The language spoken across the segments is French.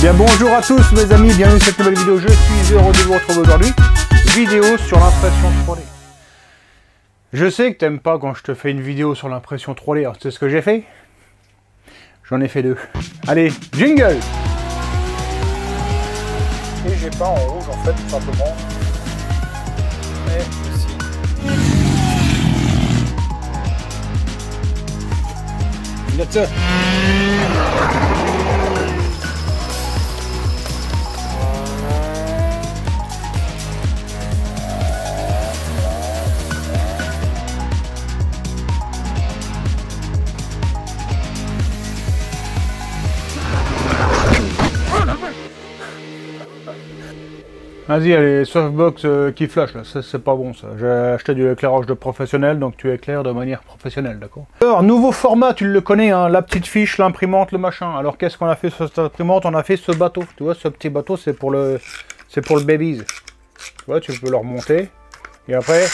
Bien bonjour à tous mes amis, bienvenue dans cette nouvelle vidéo. Je suis heureux de vous retrouver aujourd'hui. Vidéo sur l'impression 3D. Je sais que t'aimes pas quand je te fais une vidéo sur l'impression 3D. Alors tu sais ce que j'ai fait? J'en ai fait deux. Allez, jingle! Et j'ai peint en rouge en fait, tout simplement. Et ici. That's it. Vas-y, allez, softbox qui flash là, ça c'est pas bon ça. J'ai acheté du éclairage de professionnel, donc tu éclaires de manière professionnelle, d'accord? Alors, nouveau format, tu le connais, hein, la petite fiche, l'imprimante, le machin. Alors qu'est-ce qu'on a fait sur cette imprimante? On a fait ce bateau, tu vois, ce petit bateau, c'est pour le babies. Tu vois, tu peux le remonter, et après,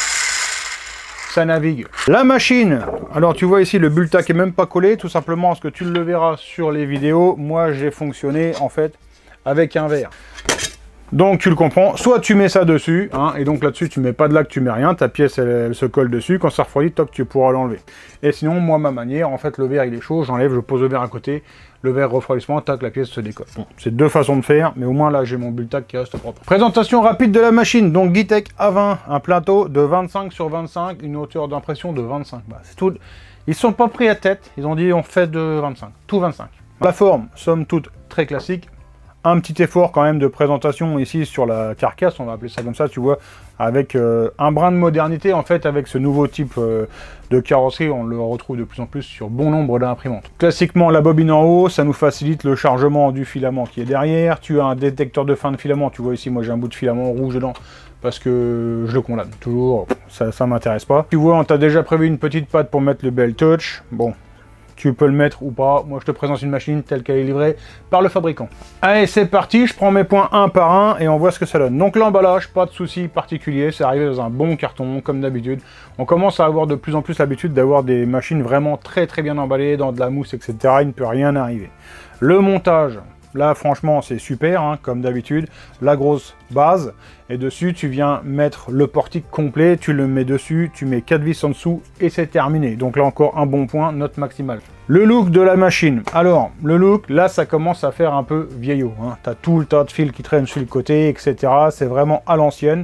ça navigue. La machine, alors tu vois ici, le bulletin qui est même pas collé, tout simplement parce que tu le verras sur les vidéos. Moi, j'ai fonctionné, en fait, avec un verre. Donc tu le comprends, soit tu mets ça dessus, hein, et donc là-dessus tu mets pas de lac, tu mets rien, ta pièce elle se colle dessus, quand ça refroidit, toc, tu pourras l'enlever. Et sinon, moi ma manière, en fait le verre il est chaud, j'enlève, je pose le verre à côté, le verre refroidissement, tac, la pièce se décolle. Bon, c'est deux façons de faire, mais au moins là j'ai mon bultac qui reste propre. Présentation rapide de la machine, donc Gitech A20, un plateau de 25 sur 25, une hauteur d'impression de 25. Bah, c'est tout. Ils sont pas pris à tête, ils ont dit on fait de 25, tout 25. La forme, somme toute, très classique. Un petit effort quand même de présentation ici sur la carcasse, on va appeler ça comme ça, tu vois, avec un brin de modernité en fait, avec ce nouveau type de carrosserie, on le retrouve de plus en plus sur bon nombre d'imprimantes. Classiquement, la bobine en haut, ça nous facilite le chargement du filament qui est derrière. Tu as un détecteur de fin de filament, tu vois ici, moi j'ai un bout de filament rouge dedans, parce que je le condamne, toujours, ça m'intéresse pas. Tu vois, on t'a déjà prévu une petite patte pour mettre le bel touch, bon. Tu peux le mettre ou pas. Moi, je te présente une machine telle qu'elle est livrée par le fabricant. Allez, c'est parti. Je prends mes points un par un et on voit ce que ça donne. Donc, l'emballage, pas de souci particulier. C'est arrivé dans un bon carton, comme d'habitude. On commence à avoir de plus en plus l'habitude d'avoir des machines vraiment très bien emballées, dans de la mousse, etc. Il ne peut rien arriver. Le montage, là, franchement, c'est super, hein, comme d'habitude. La grosse base. Et dessus, tu viens mettre le portique complet. Tu le mets dessus. Tu mets 4 vis en dessous. Et c'est terminé. Donc là, encore un bon point, note maximale. Le look de la machine. Alors, le look, là, ça commence à faire un peu vieillot. Hein. Tu as tout le tas de fils qui traînent sur le côté, etc. C'est vraiment à l'ancienne.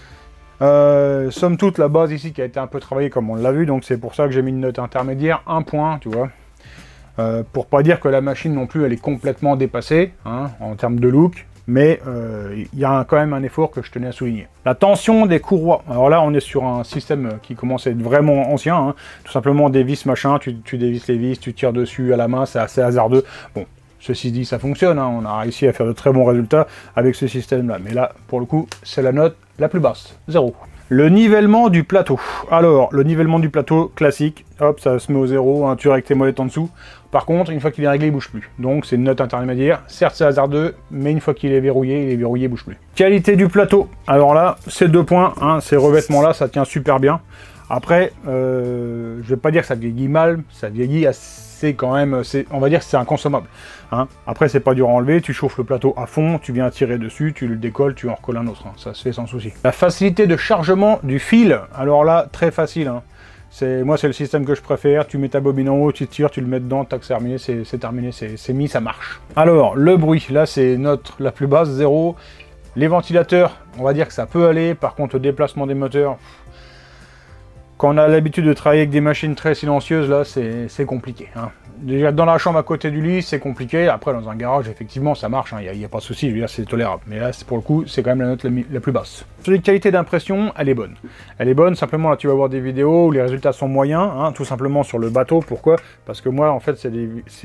Somme toute, la base ici qui a été un peu travaillée comme on l'a vu. Donc, c'est pour ça que j'ai mis une note intermédiaire. Un point, tu vois. Pour pas dire que la machine non plus elle est complètement dépassée hein, en termes de look, mais il y a quand même un effort que je tenais à souligner. La tension des courroies, alors là on est sur un système qui commence à être vraiment ancien, hein. Tout simplement des vis machin, tu dévisses les vis, tu tires dessus à la main, c'est assez hasardeux. Bon, ceci dit ça fonctionne, hein. On a réussi à faire de très bons résultats avec ce système là, mais là pour le coup c'est la note la plus basse, 0. Le nivellement du plateau. Alors, le nivellement du plateau, classique. Hop, ça se met au 0, hein, tu règles tes molettes en dessous. Par contre, une fois qu'il est réglé, il bouge plus. Donc, c'est une note intermédiaire. Certes, c'est hasardeux, mais une fois qu'il est verrouillé, il bouge plus. Qualité du plateau. Alors là, c'est 2 points. Hein, ces revêtements-là, ça tient super bien. Après, je vais pas dire que ça vieillit mal. Ça vieillit assez quand même. On va dire que c'est inconsommable. Hein. Après, c'est pas dur à enlever. Tu chauffes le plateau à fond, tu viens tirer dessus, tu le décolles, tu en recolles un autre. Hein. Ça se fait sans souci. La facilité de chargement du fil. Alors là, très facile. Hein. Moi, c'est le système que je préfère. Tu mets ta bobine en haut, tu tires, tu le mets dedans, tac, c'est terminé, c'est terminé, c'est mis, ça marche. Alors, le bruit, là, c'est note la plus basse, 0. Les ventilateurs, on va dire que ça peut aller. Par contre, le déplacement des moteurs, quand on a l'habitude de travailler avec des machines très silencieuses, là, c'est compliqué. Hein. Déjà, dans la chambre à côté du lit, c'est compliqué. Après, dans un garage, effectivement, ça marche. Il n'y a pas de souci. Je veux dire, c'est tolérable. Mais là, pour le coup, c'est quand même la note la plus basse. Sur les qualités d'impression, elle est bonne. Elle est bonne. Simplement, là, tu vas voir des vidéos où les résultats sont moyens. Hein, tout simplement sur le bateau. Pourquoi? Parce que moi, en fait, c'est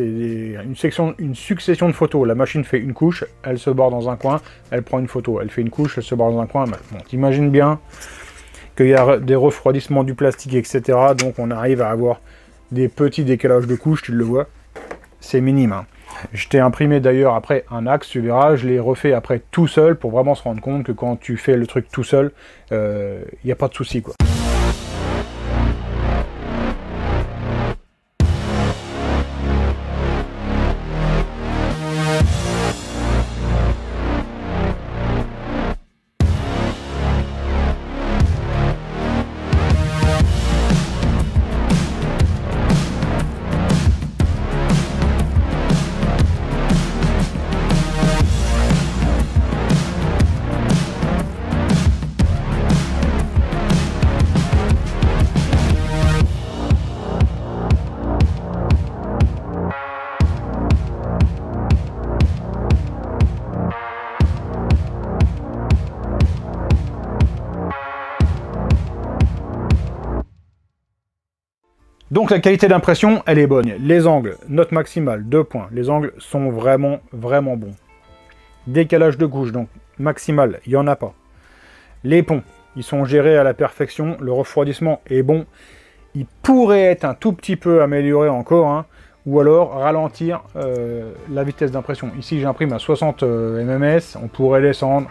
une succession de photos. La machine fait une couche, elle se barre dans un coin, elle prend une photo. Elle fait une couche, elle se barre dans un coin. Bon, t'imagines bien qu'il y a des refroidissements du plastique, etc. Donc, on arrive à avoir des petits décalages de couches, tu le vois, c'est minime. Hein. Je t'ai imprimé d'ailleurs après un axe, tu verras, je l'ai refait après tout seul pour vraiment se rendre compte que quand tu fais le truc tout seul, il n'y a pas de souci, quoi. Donc la qualité d'impression, elle est bonne. Les angles, note maximale, 2 points. Les angles sont vraiment, vraiment bons. Décalage de couche, donc maximal, il n'y en a pas. Les ponts, ils sont gérés à la perfection. Le refroidissement est bon. Il pourrait être un tout petit peu amélioré encore, hein, ou alors ralentir la vitesse d'impression. Ici, j'imprime à 60 mms. On pourrait descendre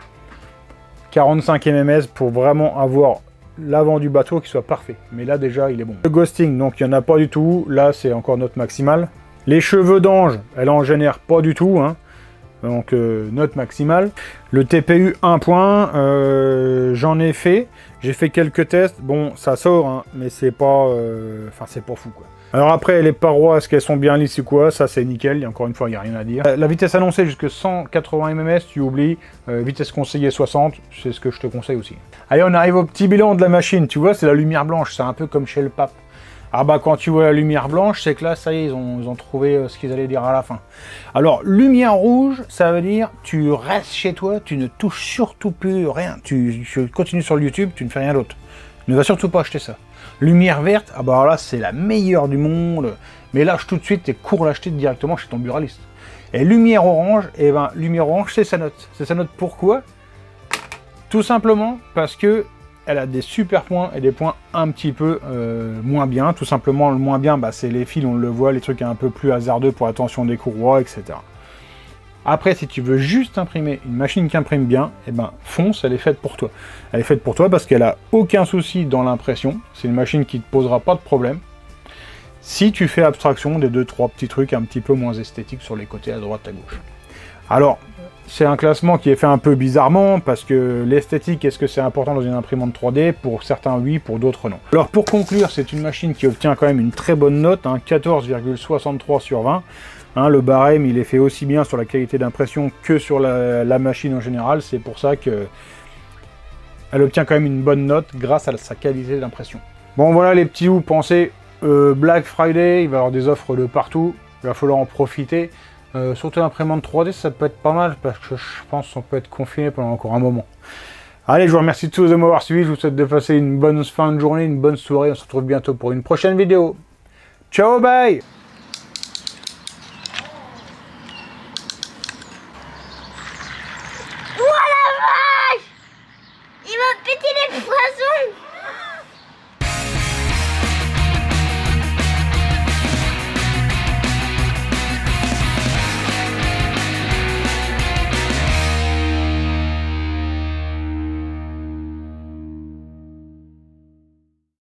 45 mms pour vraiment avoir l'avant du bateau qui soit parfait. Mais là, déjà, il est bon. Le ghosting, donc il n'y en a pas du tout. Là, c'est encore note maximale. Les cheveux d'ange, elle en génère pas du tout, hein. Donc note maximale. Le TPU 1 point, j'en ai fait. J'ai fait quelques tests. Bon, ça sort, hein, mais c'est pas, enfin c'est pas fou quoi. Alors après, les parois, est-ce qu'elles sont bien lisses ou quoi? Ça c'est nickel. Et encore une fois, il n'y a rien à dire. La vitesse annoncée jusqu'à 180 mms, tu oublies. Vitesse conseillée 60, c'est ce que je te conseille aussi. Allez, on arrive au petit bilan de la machine. Tu vois, c'est la lumière blanche. C'est un peu comme chez le pape. Ah bah quand tu vois la lumière blanche, c'est que là, ça y est, ils ont trouvé ce qu'ils allaient dire à la fin. Alors, lumière rouge, ça veut dire tu restes chez toi, tu ne touches surtout plus rien. Tu continues sur le YouTube, tu ne fais rien d'autre. Ne va surtout pas acheter ça. Lumière verte, ah bah là, c'est la meilleure du monde. Mais lâche tout de suite et cours l'acheter directement chez ton buraliste. Et lumière orange, eh ben, lumière orange, c'est sa note. C'est sa note pourquoi? Tout simplement parce que elle a des super points et des points un petit peu moins bien. Tout simplement, le moins bien, bah, c'est les fils, on le voit, les trucs un peu plus hasardeux pour la tension des courroies, etc. Après, si tu veux juste imprimer une machine qui imprime bien, eh ben, fonce, elle est faite pour toi. Elle est faite pour toi parce qu'elle a aucun souci dans l'impression. C'est une machine qui ne te posera pas de problème. Si tu fais abstraction des 2-3 petits trucs un petit peu moins esthétiques sur les côtés à droite, à gauche. Alors, c'est un classement qui est fait un peu bizarrement, parce que l'esthétique, est-ce que c'est important dans une imprimante 3D? Pour certains, oui, pour d'autres, non. Alors, pour conclure, c'est une machine qui obtient quand même une très bonne note, hein, 14,63 sur 20. Hein, le barème, il est fait aussi bien sur la qualité d'impression que sur la machine en général. C'est pour ça que elle obtient quand même une bonne note grâce à sa qualité d'impression. Bon, voilà les petits loups, pensez, Black Friday, il va y avoir des offres de partout, il va falloir en profiter. Surtout l'imprimante 3D, ça peut être pas mal, parce que je pense qu'on peut être confiné pendant encore un moment. Allez, je vous remercie tous de m'avoir suivi, je vous souhaite de passer une bonne fin de journée, une bonne soirée, on se retrouve bientôt pour une prochaine vidéo. Ciao, bye!